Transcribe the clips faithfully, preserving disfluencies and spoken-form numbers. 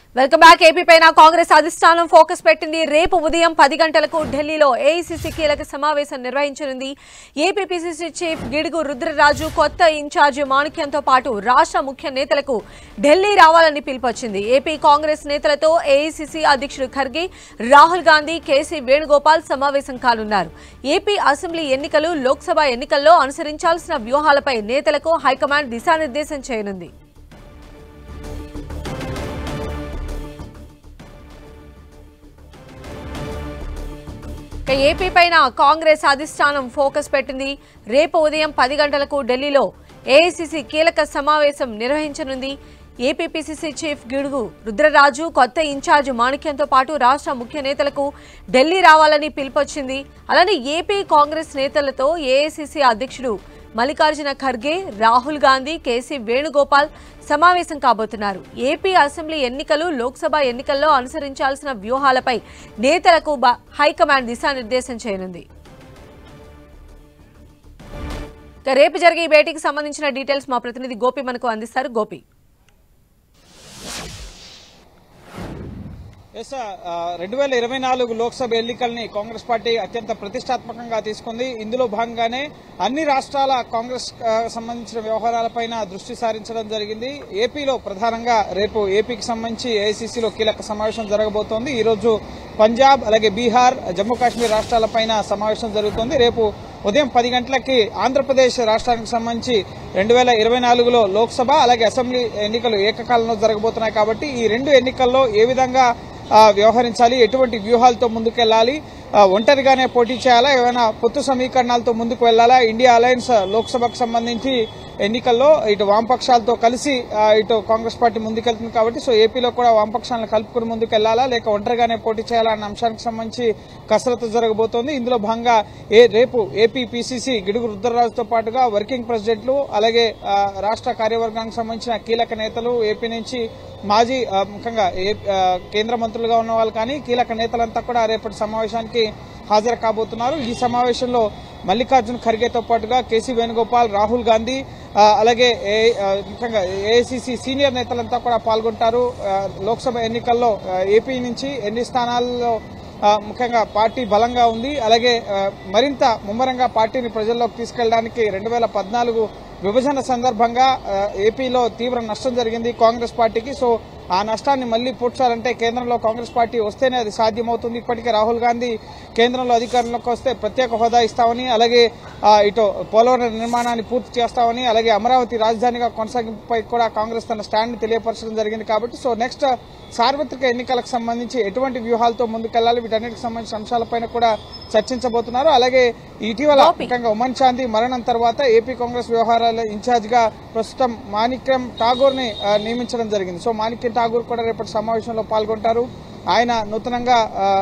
Welcome back. AP పైన కాంగ్రెస్ అధిష్టానం focus పెట్టింది. రేపు ఉదయం పది గంటలకు ఢిల్లీలో ఏఐసీసీ కీలక సమావేశం నిర్వహించనుంది. AP PCC chief Gidugu Rudraraju కొత్త ఇన్ఛార్జి మాణిక్యంతో పాటు రాష్ట్ర ముఖ్య నేతలకు ఢిల్లీ రావాలని పిలుపొచ్చింది. ఏపీ కాంగ్రెస్ నేతలతో ఏఐసీసీ అధ్యక్షుడు ఖర్గే, రాహుల్ గాంధీ, కేసీ వేణుగోపాల్ సమావేశం కానున్నారు. ఏపీ అసెంబ్లీ ఎన్నికలు, లోక్సభ ఎన్నికల్లో అనుసరించాల్సిన వ్యూహాలపై నేతలకు హైకమాండ్ దిశానిర్దేశం చేయనుంది. ఏపీ పైన కాంగ్రెస్ అధిష్టానం ఫోకస్ పెట్టింది. రేపు ఉదయం పది గంటలకు ఢిల్లీలో ఏఐసీసీ కీలక సమావేశం నిర్వహించనుంది. AP PCC chief Gidugu Rudraraju కొత్త ఇన్ఛార్జ్ మాణిక్యంతో పాటు రాష్ట్ర ముఖ్య నేతలకు ఢిల్లీ రావాలని పిలుపొచ్చింది. అలానే ఏపీ కాంగ్రెస్ నేతలతో ఏఐసీసీ అధ్యక్షుడు మల్లికార్జున ఖర్గే, రాహుల్ గాంధీ, కేసీ వేణుగోపాల్ సమావేశం కాబోతున్నారు. ఏపీ అసెంబ్లీ ఎన్నికలు, లోక్సభ ఎన్నికల్లో అనుసరించాల్సిన వ్యూహాలపై నేతలకు హైకమాండ్ దిశానిర్దేశం చేయనుంది. రేపు జరిగే ఈ భేటీకి సంబంధించిన డీటెయిల్స్ మా ప్రతినిధి గోపి మనకు అందిస్తారు. గోపి, ఎస్ రెండు వేల ఇరవై నాలుగు లోక్సభ ఎన్నికల్ని కాంగ్రెస్ పార్టీ అత్యంత ప్రతిష్టాత్మకంగా తీసుకుంది. ఇందులో భాగంగానే అన్ని రాష్ట్రాల కాంగ్రెస్ సంబంధించిన వ్యవహారాలపైన దృష్టి సారించడం జరిగింది. ఏపీలో ప్రధానంగా రేపు ఏపీకి సంబంధించి ఏఐసీసీలో కీలక సమావేశం జరగబోతోంది. ఈ రోజు పంజాబ్, అలాగే బీహార్, జమ్మూ కాశ్మీర్ రాష్ట్రాలపైన సమావేశం జరుగుతోంది. రేపు ఉదయం పది గంటలకి ఆంధ్రప్రదేశ్ రాష్ట్రానికి సంబంధించి రెండు వేల ఇరవై నాలుగులో లోక్సభ అలాగే అసెంబ్లీ ఎన్నికలు ఏకకాలంలో జరగబోతున్నాయి. కాబట్టి ఈ రెండు ఎన్నికల్లో ఏ విధంగా వ్యవహరించాలి, ఎటువంటి వ్యూహాలతో ముందుకెళ్లాలి, ఒంటరిగానే పోటీ చేయాలా, ఏమైనా పొత్తు సమీకరణాలతో ముందుకు వెళ్లాలా, ఇండియా అలయన్స్ లోక్సభకు సంబంధించి ఎన్నికల్లో ఇటు వామపక్షాలతో కలిసి ఇటు కాంగ్రెస్ పార్టీ ముందుకెళ్తుంది. కాబట్టి సో ఏపీలో కూడా వామపక్షాలను కలుపుకుని ముందుకెళ్లాలా లేక ఒంటరిగానే పోటీ చేయాలా అన్న అంశానికి సంబంధించి కసరత్తు జరగబోతోంది. ఇందులో భాగంగా ఏ రేపు ఏపీ పీసీసీ గిడుగు రుద్రరాజుతో పాటుగా వర్కింగ్ ప్రెసిడెంట్లు, అలాగే రాష్ట్ర కార్యవర్గానికి సంబంధించిన కీలక నేతలు, ఏపీ నుంచి మాజీ ముఖ్యంగా కేంద్ర మంత్రులుగా ఉన్న వాళ్ళు కానీ కీలక నేతలంతా కూడా రేపటి సమావేశానికి హాజరు కాబోతున్నారు. ఈ సమావేశంలో మల్లికార్జున ఖర్గేతో పాటుగా కేసీ వేణుగోపాల్, రాహుల్ గాంధీ, అలాగే ముఖ్యంగా ఏఐసీసీ సీనియర్ నేతలంతా కూడా పాల్గొంటారు. లోక్సభ ఎన్నికల్లో ఏపీ నుంచి ఎన్ని స్థానాల్లో ముఖ్యంగా పార్టీ బలంగా ఉంది, అలాగే మరింత ముమ్మరంగా పార్టీని ప్రజల్లోకి తీసుకెళ్లడానికి రెండు వేల పద్నాలుగు విభజన సందర్భంగా ఏపీలో తీవ్ర నష్టం జరిగింది కాంగ్రెస్ పార్టీకి. సో ఆ నష్టాన్ని మళ్లీ పూడ్చాలంటే కేంద్రంలో కాంగ్రెస్ పార్టీ వస్తేనే అది సాధ్యమవుతుంది. ఇప్పటికే రాహుల్ గాంధీ కేంద్రంలో అధికారంలోకి వస్తే ప్రత్యేక హోదా ఇస్తామని, అలాగే ఇటు పోలవరం నిర్మాణాన్ని పూర్తి చేస్తామని, అలాగే అమరావతి రాజధానిగా కొనసాగింపుపై కూడా కాంగ్రెస్ తన స్టాండ్ ని తెలియపరచడం జరిగింది. కాబట్టి సో నెక్స్ట్ సార్వత్రిక ఎన్నికలకు సంబంధించి ఎటువంటి వ్యూహాలతో ముందుకెళ్లాలి, వీటన్నిటికి సంబంధించిన అంశాలపైన కూడా చర్చించబోతున్నారు. అలాగే ఇటీవల ముఖ్యంగా ఉమన్ చాందీ మరణం తర్వాత ఏపీ కాంగ్రెస్ వ్యవహారాల ఇన్ఛార్జ్ గా ప్రస్తుతం మాణిక్యం ఠాగూర్ ని నియమించడం జరిగింది. సో మాణిక్యం ఠాగూర్ కూడా రేపటి సమావేశంలో పాల్గొంటారు. ఆయన నూతనంగా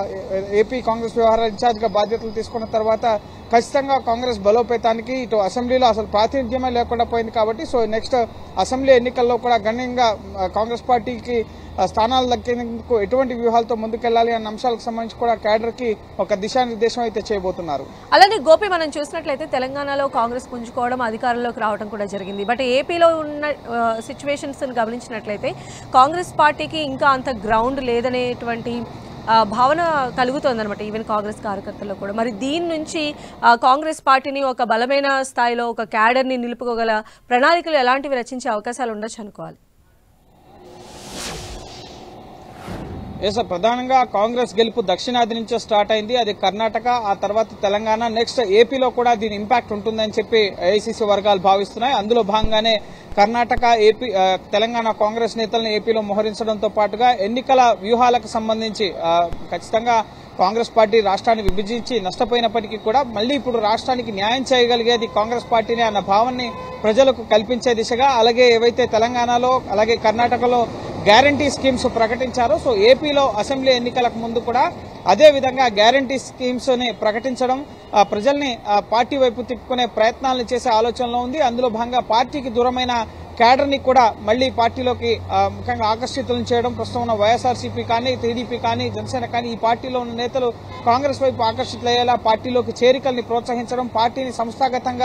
ఏపీ కాంగ్రెస్ వ్యవహారాల ఇన్ఛార్జ్ గా బాధ్యతలు తీసుకున్న తర్వాత ఖచ్చితంగా కాంగ్రెస్ బలోపేతానికి ఇటు అసెంబ్లీలో అసలు ప్రాతినిధ్యమే లేకుండా పోయింది. కాబట్టి సో నెక్స్ట్ అసెంబ్లీ ఎన్నికల్లో కూడా గణనీయంగా కాంగ్రెస్ పార్టీకి స్థానాలు దక్కేందుకు ఎటువంటి వ్యూహాలతో ముందుకెళ్లాలి అన్న అంశాలకు సంబంధించి కూడా క్యాడర్ కి ఒక దిశానిర్దేశం అయితే చేయబోతున్నారు. అలానే గోపి, మనం చూసినట్లయితే తెలంగాణలో కాంగ్రెస్ పుంజుకోవడం, అధికారంలోకి రావడం కూడా జరిగింది. బట్ ఏపీలో ఉన్న సిచ్యువేషన్స్ గమనించినట్లయితే కాంగ్రెస్ పార్టీకి ఇంకా అంత గ్రౌండ్ లేదనేటువంటి భావన కలుగుతోందనమాట ఈవెన్ కాంగ్రెస్ కార్యకర్తల్లో కూడా. మరి దీని నుంచి కాంగ్రెస్ పార్టీని ఒక బలమైన స్థాయిలో ఒక క్యాడర్ని నిలుపుకోగల ప్రణాళికలు ఎలాంటివి రచించే అవకాశాలు ఉండొచ్చు అనుకోవాలి? ఎస్, ప్రధానంగా కాంగ్రెస్ గెలుపు దక్షిణాది నుంచే స్టార్ట్ అయింది. అది కర్ణాటక, ఆ తర్వాత తెలంగాణ, నెక్స్ట్ ఏపీలో కూడా దీని ఇంపాక్ట్ ఉంటుందని చెప్పి ఏఐసీసీ వర్గాలు భావిస్తున్నాయి. అందులో భాగంగానే కర్ణాటక, ఏపీ, తెలంగాణ కాంగ్రెస్ నేతలను ఏపీలో మోహరించడంతో పాటుగా ఎన్నికల వ్యూహాలకు సంబంధించి ఖచ్చితంగా కాంగ్రెస్ పార్టీ రాష్ట్రాన్ని విభజించి నష్టపోయినప్పటికీ కూడా మళ్లీ ఇప్పుడు రాష్ట్రానికి న్యాయం చేయగలిగేది కాంగ్రెస్ పార్టీనే అన్న భావాన్ని ప్రజలకు కల్పించే దిశగా, అలాగే ఏవైతే తెలంగాణలో అలాగే కర్ణాటకలో గ్యారంటీ స్కీమ్స్ ప్రకటించారో సో ఏపీలో అసెంబ్లీ ఎన్నికలకు ముందు కూడా అదే విధంగా గ్యారంటీ స్కీమ్స్ ని ప్రకటించడం ప్రజల్ని పార్టీ వైపు తిప్పుకునే ప్రయత్నాలను చేసే ఆలోచనలో ఉంది. అందులో భాగంగా పార్టీకి దూరమైన క్యాడర్ ని కూడా మళ్లీ పార్టీలోకి ముఖ్యంగా ఆకర్షితులను చేయడం, ప్రస్తుతం ఉన్న వైఎస్ఆర్సీపీ కానీ, టీడీపీ కానీ, జనసేన కానీ ఈ పార్టీలో ఉన్న నేతలు కాంగ్రెస్ వైపు ఆకర్షితులయ్యేలా పార్టీలోకి చేరికల్ని ప్రోత్సహించడం, పార్టీని సంస్థాగతంగా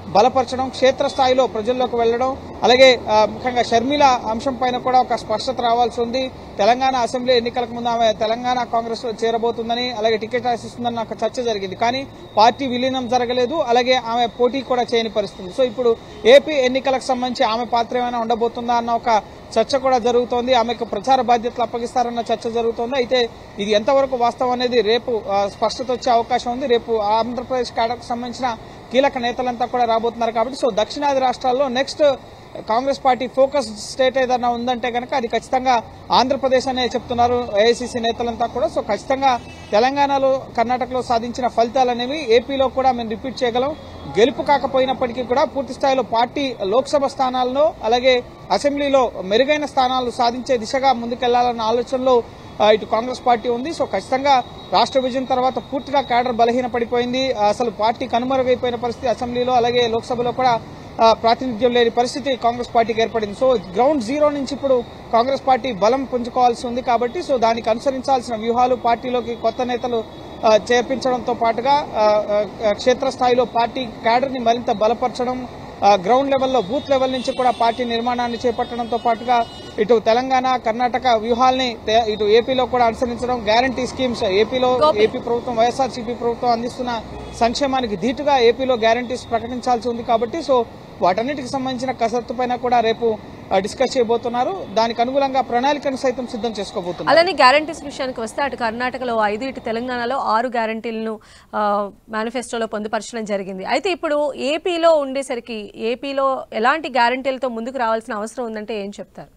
బలపరచడం, క్షేత్రస్థాయిలో ప్రజల్లోకి వెళ్లడం, అలాగే ముఖ్యంగా షర్మిల అంశం పైన కూడా ఒక స్పష్టత రావాల్సి ఉంది. తెలంగాణ అసెంబ్లీ ఎన్నికలకు ముందు ఆమె తెలంగాణ కాంగ్రెస్ లో చేరబోతుందని, అలాగే టికెట్ ఆశిస్తుందని నాకు చర్చ జరిగింది. కానీ పార్టీ విలీనం జరగలేదు, అలాగే ఆమె పోటీ కూడా చేయని పరిస్థితి. సో ఇప్పుడు ఏపీ ఎన్నికలకు సంబంధించి ఆమె పాత్ర ఏమైనా ఉండబోతుందా అన్న ఒక చర్చ కూడా జరుగుతోంది. ఆమెకు ప్రచార బాధ్యతలు అప్పగిస్తారన్న చర్చ జరుగుతోంది. అయితే ఇది ఎంతవరకు వాస్తవం అనేది రేపు స్పష్టత వచ్చే అవకాశం ఉంది. రేపు ఆంధ్రప్రదేశ్ కేడర్కు సంబంధించిన కీలక నేతలంతా కూడా రాబోతున్నారు కాబట్టి సో దక్షిణాది రాష్ట్రాల్లో next Congress party focus state ఏదైనా ఉందంటే కనుక అది ఖచ్చితంగా ఆంధ్రప్రదేశ్ అనే చెప్తున్నారు ఏఐసీసీ నేతలంతా కూడా. సో ఖచ్చితంగా తెలంగాణలో, కర్ణాటకలో సాధించిన ఫలితాలు అనేవి ఏపీలో కూడా మేము రిపీట్ చేయగలం. గెలుపు కాకపోయినప్పటికీ కూడా పూర్తి స్థాయిలో పార్టీ లోక్సభ స్థానాల్లో, అలాగే అసెంబ్లీలో మెరుగైన స్థానాలు సాధించే దిశగా ముందుకెళ్లాలన్న ఆలోచనలో ఇటు కాంగ్రెస్ పార్టీ ఉంది. సో ఖచ్చితంగా రాష్ట్ర విభజన తర్వాత పూర్తిగా కేడర్ బలహీన పడిపోయింది. అసలు పార్టీ కనుమరుగైపోయిన పరిస్థితి అసెంబ్లీలో, అలాగే లోక్సభలో కూడా ప్రాతినిధ్యం లేని పరిస్థితి కాంగ్రెస్ పార్టీకి ఏర్పడింది. సో గ్రౌండ్ జీరో నుంచి ఇప్పుడు కాంగ్రెస్ పార్టీ బలం పుంజుకోవాల్సి ఉంది కాబట్టి సో దానికి అనుసరించాల్సిన వ్యూహాలు, పార్టీలోకి కొత్త నేతలు చేర్పించడంతో పాటుగా క్షేత్రస్థాయిలో పార్టీ కేడర్ ని మరింత బలపరచడం, గ్రౌండ్ లెవెల్లో బూత్ లెవెల్ నుంచి కూడా పార్టీ నిర్మాణాన్ని చేపట్టడంతో పాటుగా ఇటు తెలంగాణ, కర్ణాటక వ్యూహాల్ని ఇటు ఏపీలో కూడా అనుసరించడం, గ్యారంటీ స్కీమ్స్ ఏపీలో ఏపీ ప్రభుత్వం, వైఎస్ఆర్సీపీ ప్రభుత్వం అందిస్తున్న సంక్షేమానికి ధీటుగా ఏపీలో గ్యారంటీస్ ప్రకటించాల్సి ఉంది కాబట్టి సో వాటన్నిటికి సంబంధించిన కసరత్తు పైన కూడా రేపు డిస్కస్ చేయబోతున్నారు. దానికి అనుగుణంగా ప్రణాళికను సైతం సిద్ధం చేసుకోబోతున్నారు. అలానే గ్యారంటీస్ విషయానికి వస్తే అటు కర్ణాటకలో ఐదు, ఇటు తెలంగాణలో ఆరు గ్యారంటీలను మేనిఫెస్టోలో పొందుపరచడం జరిగింది. అయితే ఇప్పుడు ఏపీలో ఉండేసరికి ఏపీలో ఎలాంటి గ్యారంటీలతో ముందుకు రావాల్సిన అవసరం ఉందంటే ఏం చెప్తారు?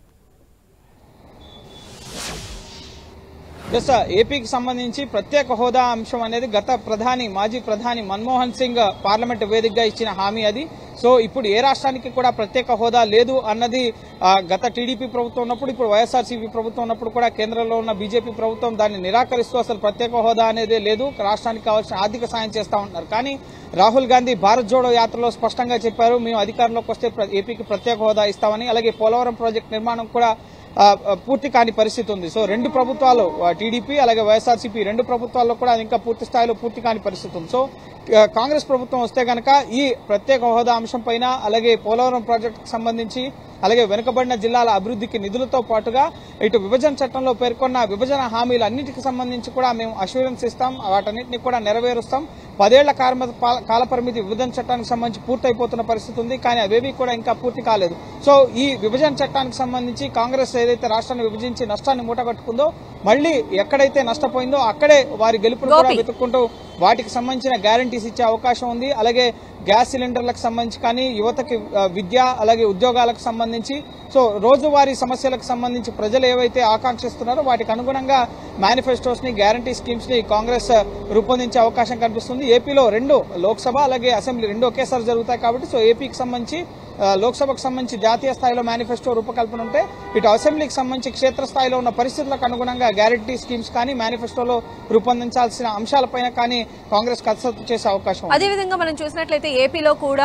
ఎస్, ఏపీకి సంబంధించి ప్రత్యేక హోదా అంశం అనేది గత ప్రధాని, మాజీ ప్రధాని మన్మోహన్ సింగ్ పార్లమెంట్ వేదికగా ఇచ్చిన హామీ అది. సో ఇప్పుడు ఏ రాష్ట్రానికి కూడా ప్రత్యేక హోదా లేదు అన్నది గత టీడీపీ ప్రభుత్వం ఉన్నప్పుడు, ఇప్పుడు వైఎస్ఆర్సీపీ ప్రభుత్వం ఉన్నప్పుడు కూడా కేంద్రంలో ఉన్న బీజేపీ ప్రభుత్వం దాన్ని నిరాకరిస్తూ అసలు ప్రత్యేక హోదా అనేదే లేదు, రాష్ట్రానికి కావాల్సిన ఆర్థిక సాయం చేస్తా ఉంటున్నారు. కానీ రాహుల్ గాంధీ భారత్ జోడో యాత్రలో స్పష్టంగా చెప్పారు, మేము అధికారంలోకి వస్తే ఏపీకి ప్రత్యేక హోదా ఇస్తామని. అలాగే పోలవరం ప్రాజెక్టు నిర్మాణం కూడా పూర్తి కాని పరిస్థితి ఉంది. సో రెండు ప్రభుత్వాలు, టీడీపీ అలాగే వైఎస్ఆర్సీపీ రెండు ప్రభుత్వాల్లో కూడా ఇంకా పూర్తి స్థాయిలో పూర్తి కాని పరిస్థితి ఉంది. సో కాంగ్రెస్ ప్రభుత్వం వస్తే గనక ఈ ప్రత్యేక హోదా అంశం పైన, అలాగే పోలవరం ప్రాజెక్టుకు సంబంధించి, అలాగే వెనుకబడిన జిల్లాల అభివృద్ధికి నిధులతో పాటుగా ఇటు విభజన చట్టంలో పేర్కొన్న విభజన హామీలు అన్నిటికి సంబంధించి కూడా మేము అష్యూరెన్స్ ఇస్తాం, వాటన్నిటిని కూడా నెరవేరుస్తాం. పదేళ్ల కాలపరిమితి విభజన చట్టానికి సంబంధించి పూర్తయిపోతున్న పరిస్థితి ఉంది, కానీ అవేవి కూడా ఇంకా పూర్తి కాలేదు. సో ఈ విభజన చట్టానికి సంబంధించి కాంగ్రెస్ ఏదైతే రాష్ట్రాన్ని విభజించి నష్టాన్ని మూటగట్టుకుందో, మళ్లీ ఎక్కడైతే నష్టపోయిందో అక్కడే వారి గెలుపును కూడా వెతుక్కుంటూ వాటికి సంబంధించిన గ్యారంటీస్ ఇచ్చే అవకాశం ఉంది. అలాగే గ్యాస్ సిలిండర్లకు సంబంధించి కానీ, యువతకి విద్య అలాగే ఉద్యోగాలకు సంబంధించి, సో రోజువారీ సమస్యలకు సంబంధించి ప్రజలు ఏవైతే ఆకాంక్షిస్తున్నారో వాటికి అనుగుణంగా మేనిఫెస్టోస్ ని, గ్యారంటీ స్కీమ్స్ ని కాంగ్రెస్ రూపొందించే అవకాశం కనిపిస్తుంది. ఏపీలో రెండు లోక్సభ అలాగే అసెంబ్లీ రెండు ఒకేసారి జరుగుతాయి కాబట్టి సో ఏపీకి సంబంధించి లోక్సభకు సంబంధించి జాతీయ స్థాయిలో మేనిఫెస్టో రూపకల్పన ఉంటే, ఇటు అసెంబ్లీకి సంబంధించి క్షేత్రస్థాయిలో ఉన్న పరిస్థితులకు అనుగుణంగా గ్యారంటీ స్కీమ్స్ కానీ, మేనిఫెస్టోలో రూపొందించాల్సిన అంశాలపైన కానీ కాంగ్రెస్ కసరత్తు చేసే అవకాశం. అదేవిధంగా మనం చూసినట్లయితే ఏపీలో కూడా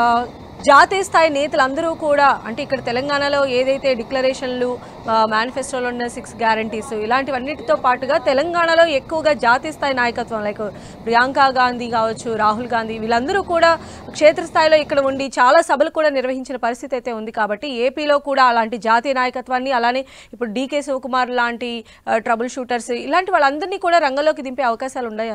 జాతీయ స్థాయి నేతలందరూ కూడా, అంటే ఇక్కడ తెలంగాణలో ఏదైతే డిక్లరేషన్లు, మేనిఫెస్టోలో ఉన్న సిక్స్ గ్యారంటీస్ ఇలాంటివన్నిటితో పాటుగా తెలంగాణలో ఎక్కువగా జాతీయ స్థాయి నాయకత్వం లైక్ ప్రియాంక గాంధీ కావచ్చు, రాహుల్ గాంధీ, వీళ్ళందరూ కూడా క్షేత్రస్థాయిలో ఇక్కడ ఉండి చాలా సభలు కూడా నిర్వహించిన పరిస్థితి అయితే ఉంది. కాబట్టి ఏపీలో కూడా అలాంటి జాతీయ నాయకత్వాన్ని, అలానే ఇప్పుడు డీకే శివకుమార్ లాంటి ట్రబుల్ షూటర్స్ ఇలాంటి వాళ్ళందరినీ కూడా రంగంలోకి దింపే అవకాశాలు ఉన్నాయా?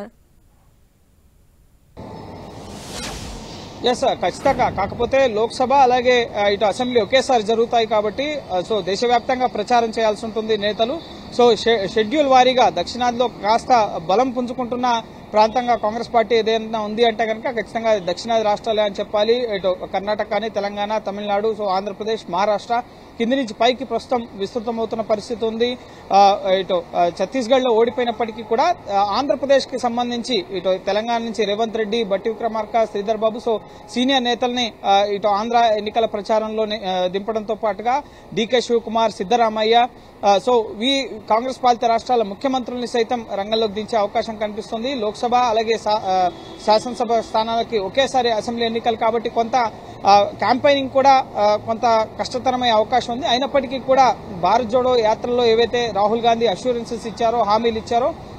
ఎస్, ఖచ్చితంగా. కాకపోతే లోక్సభ అలాగే ఇటు అసెంబ్లీ ఒకేసారి జరుగుతాయి కాబట్టి సో దేశవ్యాప్తంగా ప్రచారం చేయాల్సి ఉంటుంది నేతలు. సో షెడ్యూల్ వారీగా దక్షిణాదిలో కాస్త బలం పుంజుకుంటున్న ప్రాంతంగా కాంగ్రెస్ పార్టీ ఏదైనా ఉంది అంటే కనుక ఖచ్చితంగా దక్షిణాది రాష్ట్రాలే అని చెప్పాలి. ఇటు కర్ణాటక కానీ, తెలంగాణ, తమిళనాడు, సో ఆంధ్రప్రదేశ్, మహారాష్ట్ర కింది నుంచి పైకి ప్రస్తుతం విస్తృతమవుతున్న పరిస్థితి ఉంది. ఇటు ఛత్తీస్గఢ్ లో ఓడిపోయినప్పటికీ కూడా ఆంధ్రప్రదేశ్ కి సంబంధించి ఇటు తెలంగాణ నుంచి రేవంత్ రెడ్డి, బట్టి విక్రమార్క, శ్రీధర్ బాబు, సో సీనియర్ నేతల్ని ఇటు ఆంధ్ర ఎన్నికల ప్రచారంలో దింపడంతో పాటుగా డీకే శివకుమార్, సిద్దరామయ్య, సో ఈ కాంగ్రెస్ పాలిత రాష్ట్రాల ముఖ్యమంత్రుల్ని సైతం రంగంలోకి దించే అవకాశం కనిపిస్తుంది. లోక్సభ అలాగే శాసనసభ స్థానాలకి ఒకేసారి అసెంబ్లీ ఎన్నికలు కాబట్టి కొంత క్యాంపెయినింగ్ కూడా కొంత కష్టతరమయ్యే అవకాశం ఉంది. అయినప్పటికీ కూడా భారత్ జోడో యాత్రలో ఏవైతే రాహుల్ గాంధీ అష్యూరెన్సెస్ ఇచ్చారో, హామీలు ఇచ్చారో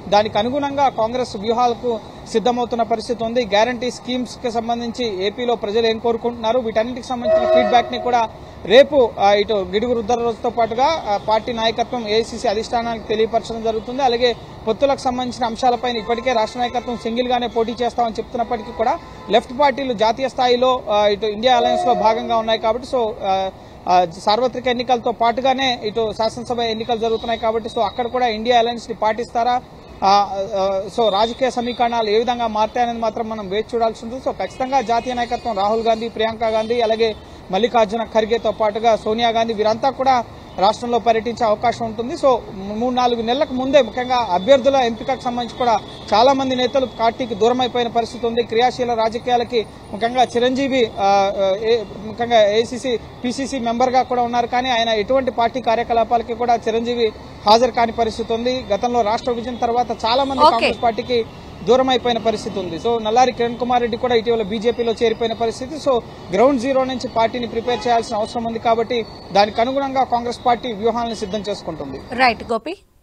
దానికి అనుగుణంగా కాంగ్రెస్ వ్యూహాలకు సిద్దమవుతున్న పరిస్థితి ఉంది. గ్యారంటీ స్కీమ్స్ కి సంబంధించి ఏపీలో ప్రజలు ఏం కోరుకుంటున్నారు, వీటన్నిటికి సంబంధించిన ఫీడ్బ్యాక్ ని కూడా రేపు ఇటు గిడుగు రుద్రరాజుతో పాటుగా పార్టీ నాయకత్వం ఏఐసీసీ అధిష్టానానికి తెలియపరచడం జరుగుతుంది. అలాగే పొత్తులకు సంబంధించిన అంశాలపై ఇప్పటికే రాష్ట్ర నాయకత్వం సింగిల్ గానే పోటీ చేస్తామని చెప్తున్నప్పటికీ కూడా లెఫ్ట్ పార్టీలు జాతీయ స్థాయిలో ఇటు ఇండియా అలయన్స్ లో భాగంగా ఉన్నాయి కాబట్టి సో సార్వత్రిక ఎన్నికలతో పాటుగానే ఇటు శాసనసభ ఎన్నికలు జరుగుతున్నాయి కాబట్టి సో అక్కడ కూడా ఇండియా అలయన్స్ ని పాటిస్తారా, సో రాజకీయ సమీకరణాలు ఏ విధంగా మారుతాయనేది మాత్రం మనం వేచి చూడాల్సి ఉంటుంది. సో ఖచ్చితంగా జాతీయ నాయకత్వం రాహుల్ గాంధీ, ప్రియాంక గాంధీ, అలాగే మల్లికార్జున ఖర్గేతో పాటుగా సోనియా గాంధీ వీరంతా కూడా రాష్ట్రంలో పర్యటించే అవకాశం ఉంటుంది. సో మూడు నాలుగు నెలలకు ముందే ముఖ్యంగా అభ్యర్థుల ఎంపికకు సంబంధించి కూడా చాలా మంది నేతలు పార్టీకి దూరం అయిపోయిన పరిస్థితి ఉంది. క్రియాశీల రాజకీయాలకి ముఖ్యంగా చిరంజీవి ముఖ్యంగా ఏఐసీసీ పీసీసీ మెంబర్ గా కూడా ఉన్నారు, కానీ ఆయన ఎటువంటి పార్టీ కార్యకలాపాలకి కూడా చిరంజీవి హాజరు కాని పరిస్థితి ఉంది. గతంలో రాష్ట్ర విభజన తర్వాత చాలా మంది కాంగ్రెస్ పార్టీకి దూరం అయిపోయిన పరిస్థితి ఉంది. సో నల్లారి కిరణ్ కుమార్ రెడ్డి కూడా ఇటీవల బీజేపీలో చేరిపోయిన పరిస్థితి. సో గ్రౌండ్ జీరో నుంచి పార్టీని ప్రిపేర్ చేయాల్సిన అవసరం ఉంది కాబట్టి దానికి అనుగుణంగా కాంగ్రెస్ పార్టీ వ్యూహాలను సిద్ధం చేసుకుంటుంది. రైట్ గోపి.